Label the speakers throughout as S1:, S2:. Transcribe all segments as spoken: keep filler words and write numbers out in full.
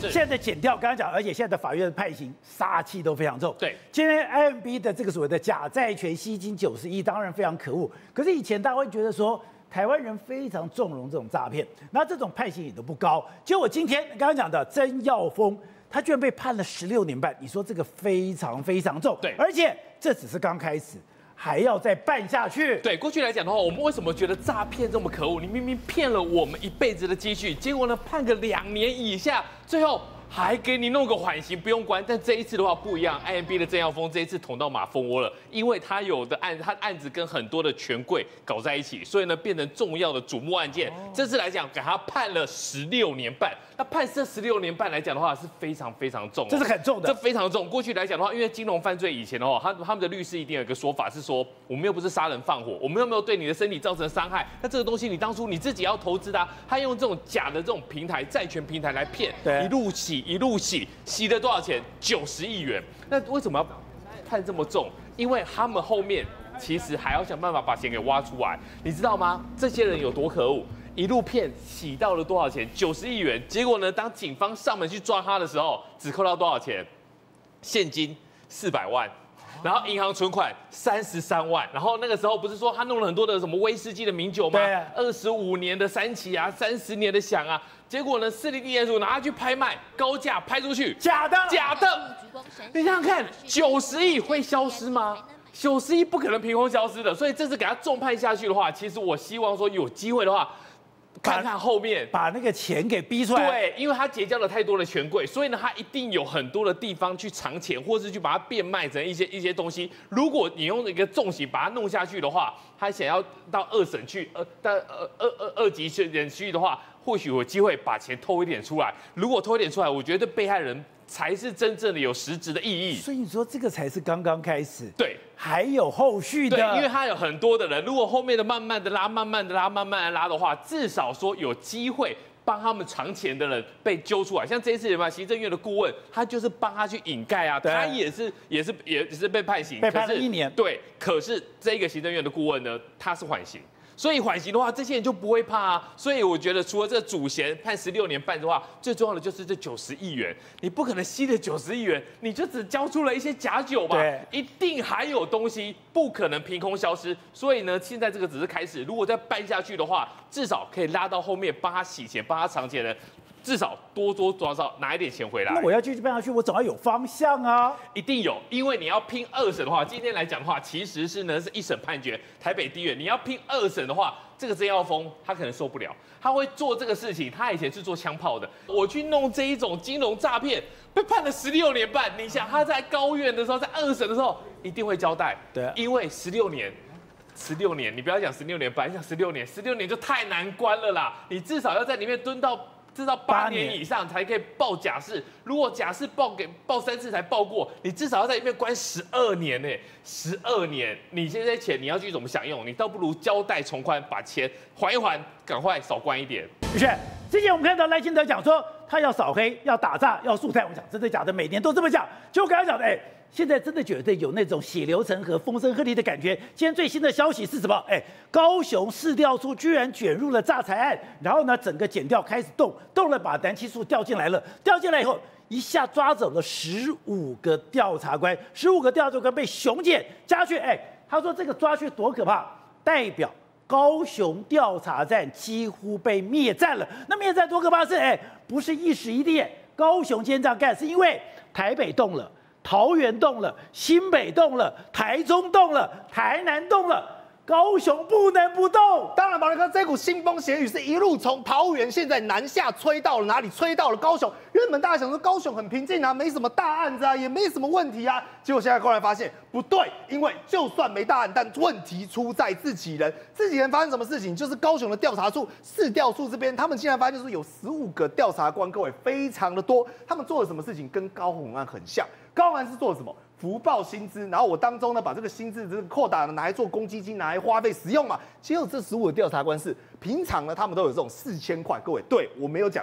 S1: 现在检调刚刚讲，而且现在的法院的判刑杀气都非常重。
S2: 对，
S1: 今天 I M B 的这个所谓的假债权吸金九十亿，当然非常可恶。可是以前大家会觉得说，台湾人非常纵容这种诈骗，那这种判刑也都不高。结果今天刚刚讲的曾耀峰，他居然被判了十六年半，你说这个非常非常重。
S2: 对，
S1: 而且这只是刚开始。还要再办下去。
S2: 对，过去来讲的话，我们为什么觉得诈骗这么可恶？你明明骗了我们一辈子的积蓄，结果呢判个两年以下，最后还给你弄个缓刑，不用关。但这一次的话不一样 ，I M B 的曾耀峰这一次捅到马蜂窝了，因为他有的案，他案子跟很多的权贵搞在一起，所以呢变成重要的瞩目案件。哦、这次来讲，给他判了十六年半。那判这十六年半来讲的话，是非常非常重、哦，
S1: 这是很重的，
S2: 这非常重。过去来讲的话，因为金融犯罪以前的话，他他们的律师一定有一个说法是说，我们又不是杀人放火，我们又没有对你的身体造成伤害，那这个东西你当初你自己要投资的、啊，他用这种假的这种平台债权平台来骗，一路洗一路洗，洗了多少钱？九十亿元。那为什么要判这么重？因为他们后面其实还要想办法把钱给挖出来，你知道吗？这些人有多可恶？一路骗洗到了多少钱？九十亿元。结果呢，当警方上门去抓他的时候，只扣到多少钱？现金四百万，然后银行存款三十三万。然后那个时候不是说他弄了很多的什么威士忌的名酒吗？对，二十五年的三期啊，三十年的响啊。结果呢，士林地检署拿去拍卖，高价拍出去，
S1: 假的，
S2: 假的。你想想看，九十亿会消失吗？九十亿不可能凭空消失的。所以这次给他重判下去的话，其实我希望说有机会的话。看看后面，
S1: 把那个钱给逼出来。
S2: 对，因为他结交了太多的权贵，所以呢，他一定有很多的地方去藏钱，或是去把它变卖成一些一些东西。如果你用一个重刑把它弄下去的话，他想要到二审去，呃，到二二二二级审区的话，或许有机会把钱偷一点出来。如果偷一点出来，我觉得被害人才是真正的有实质的意义。
S1: 所以你说这个才是刚刚开始。
S2: 对。
S1: 还有后续的，
S2: 对，因为他有很多的人，如果后面的慢慢的拉、慢慢的拉、慢慢的拉的话，至少说有机会帮他们藏钱的人被揪出来。像这一次嘛，行政院的顾问，他就是帮他去掩盖啊，他也是也是也是被判刑，
S1: 被判了一年。
S2: 对，可是这个行政院的顾问呢，他是缓刑。所以缓刑的话，这些人就不会怕啊。所以我觉得，除了这个主嫌判十六年半的话，最重要的就是这九十亿元。你不可能吸了九十亿元，你就只交出了一些假酒吧？对，一定还有东西，不可能凭空消失。所以呢，现在这个只是开始，如果再办下去的话，至少可以拉到后面帮他洗钱、帮他藏钱的。至少多多多少拿一点钱回来。
S1: 那我要继续办下去，我总要有方向啊！
S2: 一定有，因为你要拼二审的话，今天来讲的话，其实是呢是一审判决，台北地院。你要拼二审的话，这个曾耀峰他可能受不了，他会做这个事情。他以前是做枪炮的，我去弄这一种金融诈骗，被判了十六年半。你想他在高院的时候，在二审的时候一定会交代，对，因为十六年。十六年，你不要讲十六年半，你讲十六年，十六年就太难关了啦！你至少要在里面蹲到。至少八年以上才可以报假释，如果假释报给报三次才报过，你至少要在里面关十二年呢、欸，十二年，你现在钱你要去怎么享用？你倒不如交代从宽，把钱还一还，赶快少关一点。
S1: 不是，之前我们看到赖清德讲说他要扫黑、要打诈、要肃贪，我们讲真的假的，每年都这么讲。就我刚才讲的，哎、欸。现在真的觉得有那种血流成河、风声鹤唳的感觉。今天最新的消息是什么？哎，高雄市调处居然卷入了诈财案，然后呢，整个检调开始动，动了把南七处调进来了。调进来以后，一下抓走了十五个调查官，十五个调查官被熊检加去。哎，他说这个抓去多可怕，代表高雄调查站几乎被灭站了。那灭站多可怕是？哎，不是一时一地，高雄今天这样干，是因为台北动了。桃园动了，新北动了，台中动了，台南动了，高雄不能不动。
S3: 当然，宝瑞哥，这股腥风血雨是一路从桃园现在南下吹到了哪里？吹到了高雄。原本大家想说高雄很平静啊，没什么大案子啊，也没什么问题啊。结果现在后来发现不对，因为就算没大案，但问题出在自己人。自己人发生什么事情？就是高雄的调查处市调处这边，他们竟然发现就是有十五个调查官，各位非常的多。他们做了什么事情？跟高虹安很像。高虹安是做了什么？福报薪资，然后我当中呢把这个薪资这个扣打拿来做公积金，拿来花费使用嘛。结果这十五个调查官是平常呢他们都有这种四千块，各位对我没有讲错，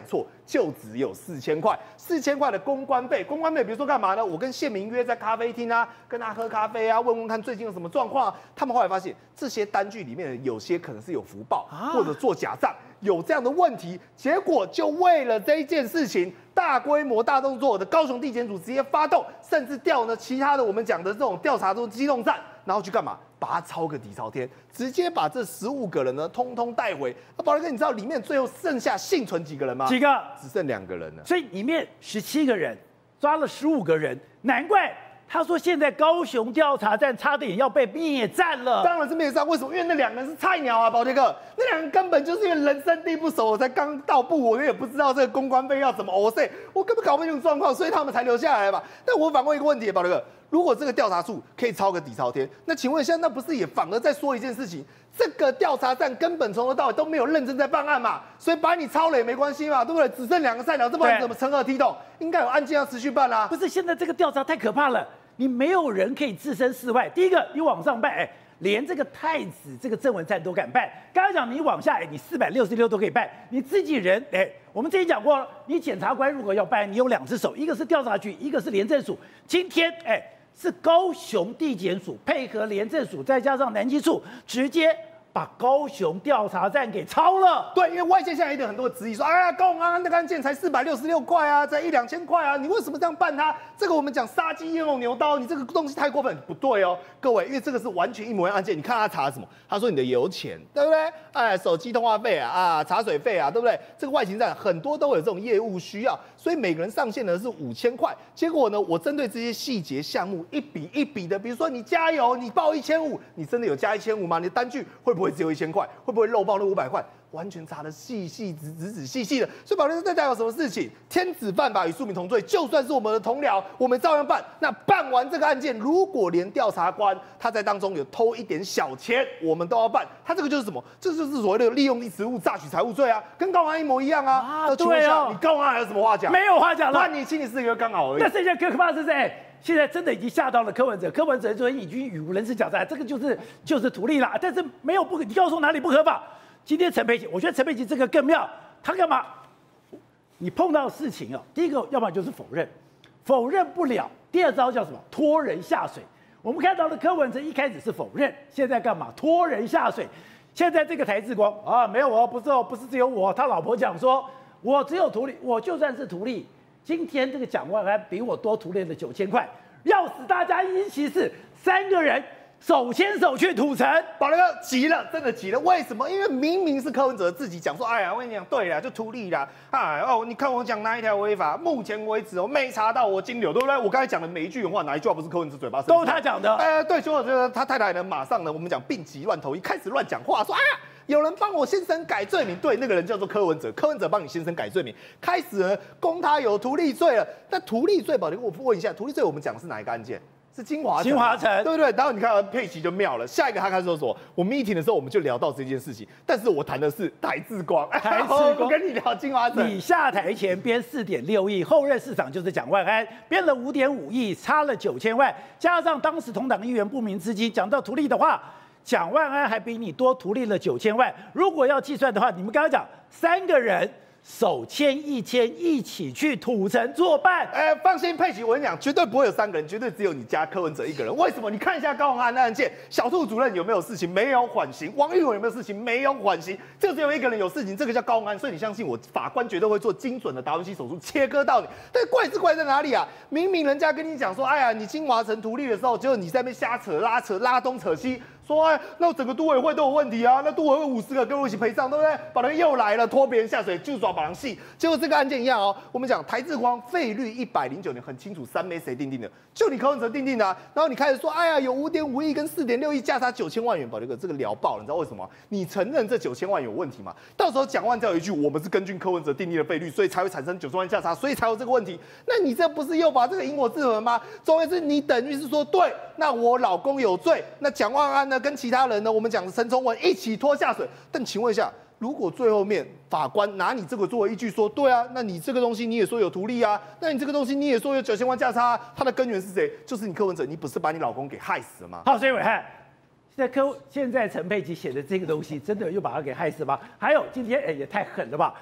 S3: 就只有四千块，四千块的公关费，公关费比如说干嘛呢？我跟县民约在咖啡厅啊，跟他喝咖啡啊，问问看最近有什么状况、啊。他们后来发现这些单据里面有些可能是有福报，啊、或者做假账，有这样的问题，结果就为了这一件事情。大规模大动作的高雄地检署直接发动，甚至调呢其他的我们讲的这种调查中机动站，然后去干嘛？把它抄个底朝天，直接把这十五个人呢通通带回。那宝瑞哥，你知道里面最后剩下幸存几个人吗？
S1: 几个？
S3: 只剩两个人了。
S1: 所以里面十七个人抓了十五个人，难怪。他说：“现在高雄调查站差点要被灭站了。”
S3: 当然是灭站，为什么？因为那两个人是菜鸟啊，宝杰哥，那两个人根本就是因为人生地不熟，我才刚到部，我也不知道这个公关费要怎么哦塞，我根本搞不清楚状况，所以他们才留下来嘛。但我反问一个问题，宝杰哥，如果这个调查处可以抄个底朝天，那请问一下，那不是也反而在说一件事情？这个调查站根本从头到尾都没有认真在办案嘛，所以把你抄了也没关系嘛，对不对？只剩两个菜鸟，这帮人怎么成何体统？应该有案件要持续办啊。
S1: 不是，现在这个调查太可怕了。你没有人可以置身事外。第一个，你往上办，哎，连这个太子这个郑文灿都敢办。刚才讲你往下，哎，你四百六十六都可以办。你自己人，哎，我们之前讲过了，你检察官如果要办，你有两只手，一个是调查局，一个是廉政署。今天，哎，是高雄地检署配合廉政署，再加上南基处，直接把高雄调查站给抄了。
S3: 对，因为外界现在有很多质疑说，哎呀，高雄安安那个案件才四百六十六块啊，才一两千块啊，你为什么这样办他？这个我们讲杀鸡焉用牛刀，你这个东西太过分，不对哦，各位，因为这个是完全一模一样案件。你看他查什么？他说你的油钱，对不对？哎，手机通话费啊，啊，茶水费啊，对不对？这个外勤站很多都有这种业务需要，所以每个人上限呢是五千块。结果呢，我针对这些细节项目一笔一笔的，比如说你加油，你报一千五，你真的有加一千五吗？你的单据会不会只有一千块？会不会漏报那五百块？完全查的细细仔仔仔细细的。所以保律师在讲有什么事情？天子犯法与庶民同罪，就算是我们的同僚，我们照样办。那办完这个案件，如果连调查官他在当中有偷一点小钱，我们都要办。他这个就是什么？这就是所谓的利用职务诈取财物罪啊，跟高安一模一样啊。
S1: 啊，
S3: 那
S1: 对哦，
S3: 你高安还有什么话讲？
S1: 没有话讲了，
S3: 判你七年四个月刚好而已。
S1: 那这件可可怕是谁？现在真的已经吓到了柯文哲，柯文哲昨天已经语无伦次讲在，这个就是就是图利啦。但是没有不，你告诉我哪里不合法？今天陈佩琪，我觉得陈佩琪这个更妙，他干嘛？你碰到事情哦，第一个要么就是否认，否认不了，第二招叫什么？拖人下水。我们看到了柯文哲一开始是否认，现在干嘛？拖人下水。现在这个台志光啊，没有哦，不是哦，不是只有我，他老婆讲说，我只有图利，我就算是图利。今天这个蒋万安比我多图利了九千块，要死大家一起死，三个人手牵手去土城。
S3: 保罗哥急了，真的急了，为什么？因为明明是柯文哲自己讲说，哎呀，我跟你讲，对啦，就图利啦，哎哦，你看我讲哪一条违法？目前为止哦，没查到我金流，对不对？我刚才讲的每一句话，哪一句话不是柯文哲嘴巴？
S1: 都是他讲的。
S3: 哎，对，所以我觉得他太太呢，马上呢，我们讲病急乱投医，开始乱讲话，说啊。有人帮我先生改罪名，对，那个人叫做柯文哲，柯文哲帮你先生改罪名，开始呢攻他有图利罪了。那图利罪，宝林，我问一下，图利罪我们讲的是哪一个案件？是金华城，
S1: 金华城，
S3: 对不对？然后你看佩奇就妙了，下一个他开始说什么？我们meeting的时候我们就聊到这件事情，但是我谈的是台志光，
S1: 台志光，
S3: 我跟你聊金华城。
S1: 你下台前编四点六亿，后任市长就是蒋万安，编了五点五亿，差了九千万，加上当时同党议员不明资金，讲到图利的话。蒋万安还比你多图利了九千万。如果要计算的话，你们刚刚讲三个人手牵一牵一起去土城作伴。
S3: 哎，放心，佩奇，我跟你讲，绝对不会有三个人，绝对只有你加柯文哲一个人。为什么？你看一下高虹安的案件，小兔主任有没有事情？没有缓刑。王玉文有没有事情？没有缓刑。就只有一个人有事情，这个叫高虹安。所以你相信我，法官绝对会做精准的达文西手术，切割到你。但怪是怪在哪里啊？明明人家跟你讲说，哎呀，你金华城图利的时候，结果你在那边瞎扯、拉扯、拉东扯西。说哎，那整个都委会都有问题啊，那都委会五十个跟我一起赔偿，对不对？保人又来了，拖别人下水就耍把人戏。结果这个案件一样哦，我们讲台志光费率一百零九年很清楚，三枚谁定定的？就你柯文哲定定的、啊。然后你开始说，哎呀，有五点五亿跟四点六亿价差九千万元，保这个这个聊爆了，你知道为什么？你承认这九千万有问题吗？到时候蒋万再有一句，我们是根据柯文哲定定的费率，所以才会产生九千万价差，所以才有这个问题。那你这不是又把这个因果制衡吗？总而言之，你等于是说，对，那我老公有罪，那蒋万安呢跟其他人呢？我们讲的陈崇文一起拖下水，但请问一下，如果最后面法官拿你这个作为依据说，对啊，那你这个东西你也说有图利啊，那你这个东西你也说有九千万价差、啊，它的根源是谁？就是你柯文哲，你不是把你老公给害死了吗？
S1: 好，所以伟汉，现在柯现在陈佩琪写的这个东西，真的又把他给害死吗？还有今天哎也太狠了吧！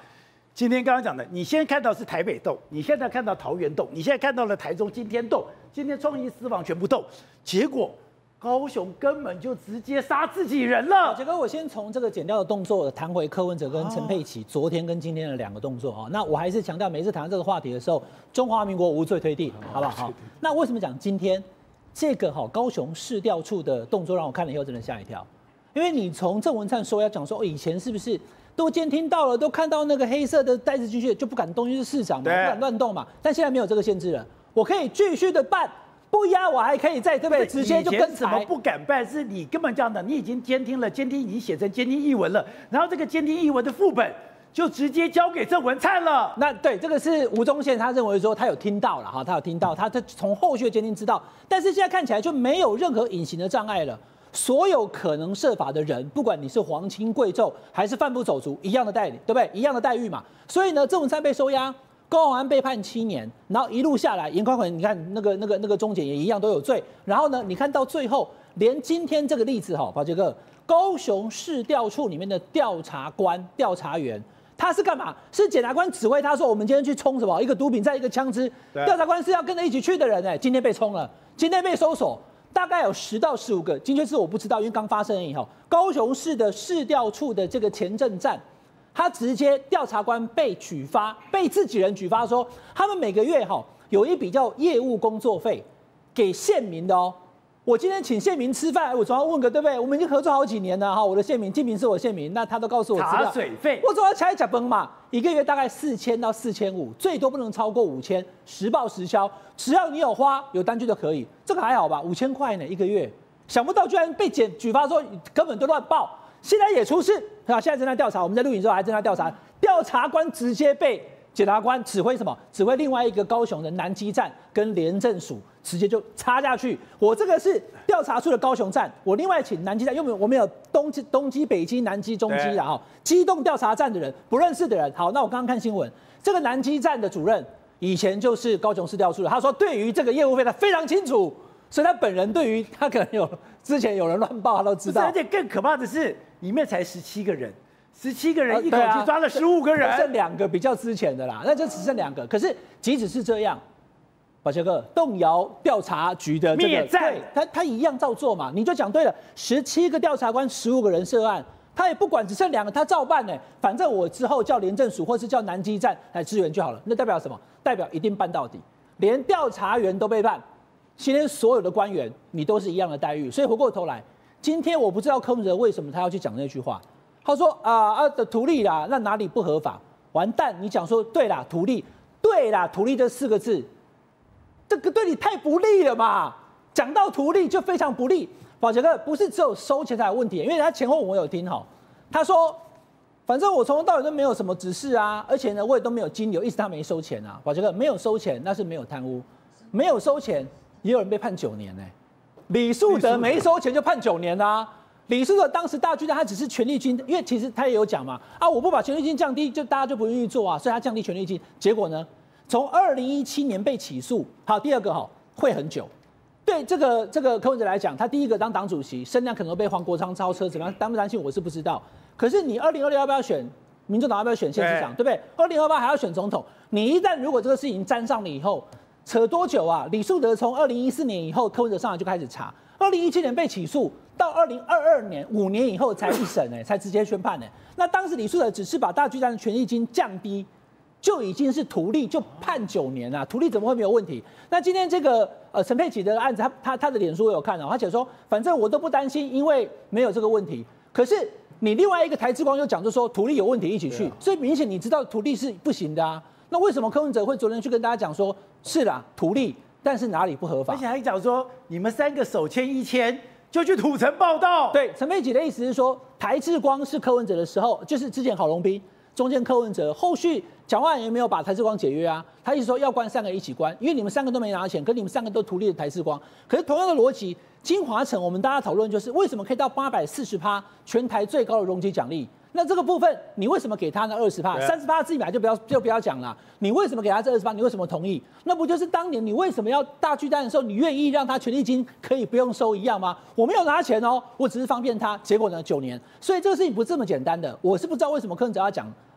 S1: 今天刚刚讲的，你先看到是台北动，你现在看到桃园动，你现在看到了台中今天动，今天创意私房全部动，结果高雄根本就直接杀自己人了。
S4: 杰哥，我先从这个剪掉的动作谈回柯文哲跟陈佩琪昨天跟今天的两个动作啊。那我还是强调，每次谈到这个话题的时候，中华民国无罪推定，好不好？那为什么讲今天这个哈高雄市调处的动作让我看了以后真的吓一跳？因为你从郑文灿说要讲说，哦，以前是不是都监听到了，都看到那个黑色的袋子进去就不敢动，就是市长嘛，不敢乱动嘛。但现在没有这个限制了，我可以继续的办，不压我还可以在对不对？直接就跟
S1: 什么不敢办？是你根本这样的，你已经监听了，监听已经写成监听译文了，然后这个监听译文的副本就直接交给郑文灿了。
S4: 那对，这个是吴宗宪他认为说他有听到了哈，他有听到，他他从后续的监听知道，但是现在看起来就没有任何隐形的障碍了。所有可能设法的人，不管你是皇亲贵胄还是贩夫走卒，一样的待遇，对不对？一样的待遇嘛。所以呢，郑文灿被收押，高虹安被判七年，然后一路下来，严宽宏你看那个那个那个中检也一样都有罪。然后呢，你看到最后，连今天这个例子哈，宝杰哥，高雄市调处里面的调查官、调查员，他是干嘛？是检察官指挥他说，我们今天去冲什么？一个毒品，再一个枪支。调查官是要跟着一起去的人哎，今天被冲了，今天被搜索。大概有十到十五个，精确是我不知道，因为刚发生以后，高雄市的市调处的这个前镇站，他直接调查官被举发，被自己人举发说，他们每个月哈有一笔叫业务工作费给县民的哦。我今天请县民吃饭，我总要问个对不对？我们已经合作好几年了哈，我的县民，金平是我县民，那他都告诉我资料，
S1: 茶水费，
S4: 我总要起来假崩嘛，一个月大概四千到四千五，最多不能超过五千，实报实销，只要你有花有单据就可以，这个还好吧？五千块呢一个月，想不到居然被检举发说根本都乱报，现在也出事啊！现在正在调查，我们在录影之后还正在调查，调查官直接被检察官指挥什么？指挥另外一个高雄的南基站跟廉政署。直接就插下去，我这个是调查处的高雄站，我另外请南基站，因为我们有东基、东基、北基、南基、中基的哈，机动调查站的人不认识的人，好，那我刚刚看新闻，这个南基站的主任以前就是高雄市调处的，他说对于这个业务费他非常清楚，所以他本人对于他可能有之前有人乱报他都知道，
S1: 而且更可怕的是里面才十七个人。十七个人一口气抓了十五个人，
S4: 只剩两个比较之前的啦，那就只剩两个。可是即使是这样。宝杰哥，动摇调查局的这个，对，他他一样照做嘛，你就讲对了，十七个调查官，十五个人涉案，他也不管，只剩两个，他照办呢。反正我之后叫廉政署或是叫南基站来支援就好了。那代表什么？代表一定办到底，连调查员都被办，今天所有的官员你都是一样的待遇。所以回过头来，今天我不知道柯文哲为什么他要去讲那句话，他说啊啊的图利啦，那哪里不合法？完蛋，你讲说对啦，图利，对啦，图利这四个字。这个对你太不利了嘛！讲到图利就非常不利。宝杰哥不是只有收钱才有问题，因为他前后我有听哈，他说，反正我从头到尾都没有什么指示啊，而且呢我也都没有金流，意思他没收钱啊。宝杰哥没有收钱，那是没有贪污，没有收钱也有人被判九年呢、欸。李树德没收钱就判九年啊。李树德当时大巨蛋他只是权利金，因为其实他也有讲嘛，啊我不把权利金降低，就大家就不愿意做啊，所以他降低权利金，结果呢？从二零一七年被起诉，好，第二个哈会很久。对这个这个柯文哲来讲，他第一个当党主席，声量可能被黄国昌超车，怎么样担不担心我是不知道。可是你二零二六要不要选民众党，要不要选县市长，对不对？二零二八还要选总统，你一旦如果这个事情沾上了以后，扯多久啊？李树德从二零一四年以后，柯文哲上来就开始查，二零一七年被起诉，到二零二二年五年以后才一审呢、欸，才直接宣判呢、欸。那当时李树德只是把大巨蛋的权利金降低。就已经是图利，就判九年啊，图利怎么会没有问题？那今天这个呃陈佩琪的案子，他他他的脸书我有看啊，他写说，反正我都不担心，因为没有这个问题。可是你另外一个台之光又讲，就说图利有问题一起去，所以明显你知道图利是不行的啊。那为什么柯文哲会昨天去跟大家讲说，是啦，图利，但是哪里不合法？
S1: 而且还讲说，你们三个手牵一牵就去土城报道。
S4: 对，陈佩琪的意思是说，台之光是柯文哲的时候，就是之前郝龙斌。中间柯文哲后续蒋万安也没有把台之光解约啊，他一直说要关三个一起关，因为你们三个都没拿钱，可你们三个都图利了台之光。可是同样的逻辑，金华城我们大家讨论就是为什么可以到八百四十趴，全台最高的容积奖励？那这个部分你为什么给他那二十趴？三十趴自己买就不要就不要讲了。你为什么给他这二十趴？你为什么同意？那不就是当年你为什么要大巨蛋的时候，你愿意让他权利金可以不用收一样吗？我没有拿钱哦，我只是方便他。结果呢，九年。所以这个事情不是这么简单的。我是不知道为什么柯文哲要讲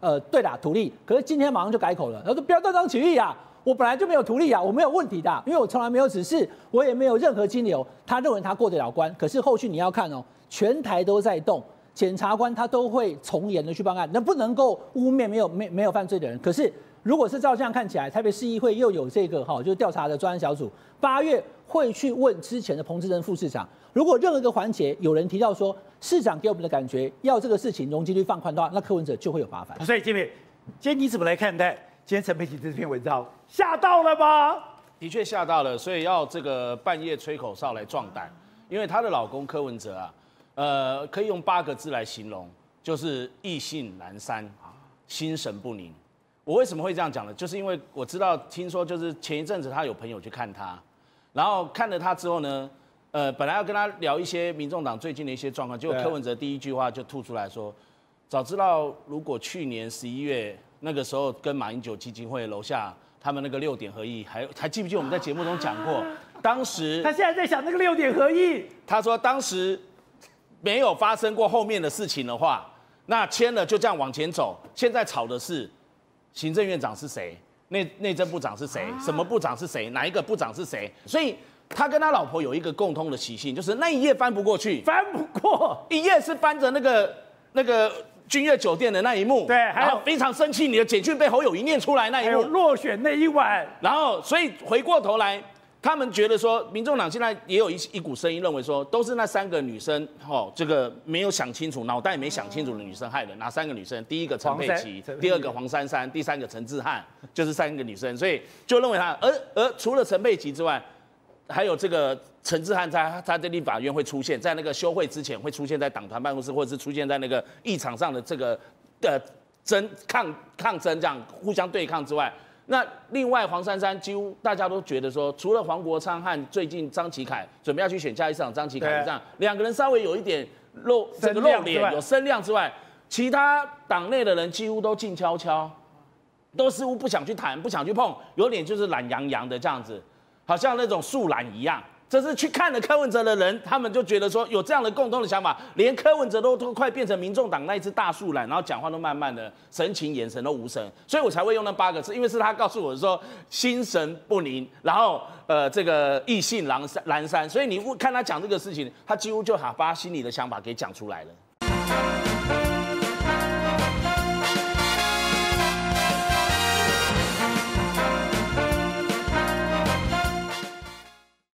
S4: 呃，对啦，图利。可是今天马上就改口了，他说不要断章取义啊，我本来就没有图利啊，我没有问题的，因为我从来没有指示，我也没有任何金流。他认为他过得了关，可是后续你要看哦，全台都在动，检察官他都会从严的去办案，能不能够污蔑没有没没有犯罪的人？可是如果是照这样看起来，台北市议会又有这个哈，就是调查的专案小组，八月会去问之前的彭智珍副市长，如果任何一个环节有人提到说市长给我们的感觉要这个事情容积率放宽的话，那柯文哲就会有麻烦。
S1: 所以金敏，今天你怎么来看待今天陈佩琪这篇文章？吓到了吗？
S5: 的确吓到了，所以要这个半夜吹口哨来壮胆，因为她的老公柯文哲啊，呃，可以用八个字来形容，就是意兴阑珊，心神不宁。我为什么会这样讲呢？就是因为我知道，听说就是前一阵子他有朋友去看他，然后看了他之后呢，呃，本来要跟他聊一些民众党最近的一些状况，结果柯文哲第一句话就吐出来说：“早知道如果去年十一月那个时候跟马英九基金会楼下他们那个六点合意，还还记不记得我们在节目中讲过？当时
S1: 他现在在想那个六点合意，
S5: 他说当时没有发生过后面的事情的话，那签了就这样往前走。现在吵的是。”行政院长是谁？内内政部长是谁？什么部长是谁？哪一个部长是谁？所以他跟他老婆有一个共通的习性，就是那一页翻不过去，
S1: 翻不过
S5: 一页是翻着那个那个君悦酒店的那一幕，
S1: 对，还有
S5: 非常生气你的简讯被侯友宜念出来那一幕，
S1: 还有落选那一晚，
S5: 然后所以回过头来。他们觉得说，民众党现在也有一一股声音认为说，都是那三个女生，哦，这个没有想清楚，脑袋没想清楚的女生害的。哪三个女生？第一个陈佩琪，第二个黄珊珊，第三个陈志汉，就是三个女生，所以就认为他。而而除了陈佩琪之外，还有这个陈志汉在他在立法院会出现，在那个休会之前会出现在党团办公室，或者是出现在那个议场上的这个呃争抗抗争这样互相对抗之外。那另外黄珊珊几乎大家都觉得说，除了黄国昌和最近张启凯准备要去选下一市长张启凯这样两个人稍微有一点露这个露脸有声量之外，其他党内的人几乎都静悄悄，都似乎不想去谈，不想去碰，有点就是懒洋洋的这样子，好像那种树懒一样。这是去看了柯文哲的人，他们就觉得说有这样的共同的想法，连柯文哲都都快变成民众党那一只大树懒，然后讲话都慢慢的，神情眼神都无神，所以我才会用那八个字，因为是他告诉我说心神不宁，然后呃这个意兴阑珊阑珊，所以你看他讲这个事情，他几乎就把把他心里的想法给讲出来了。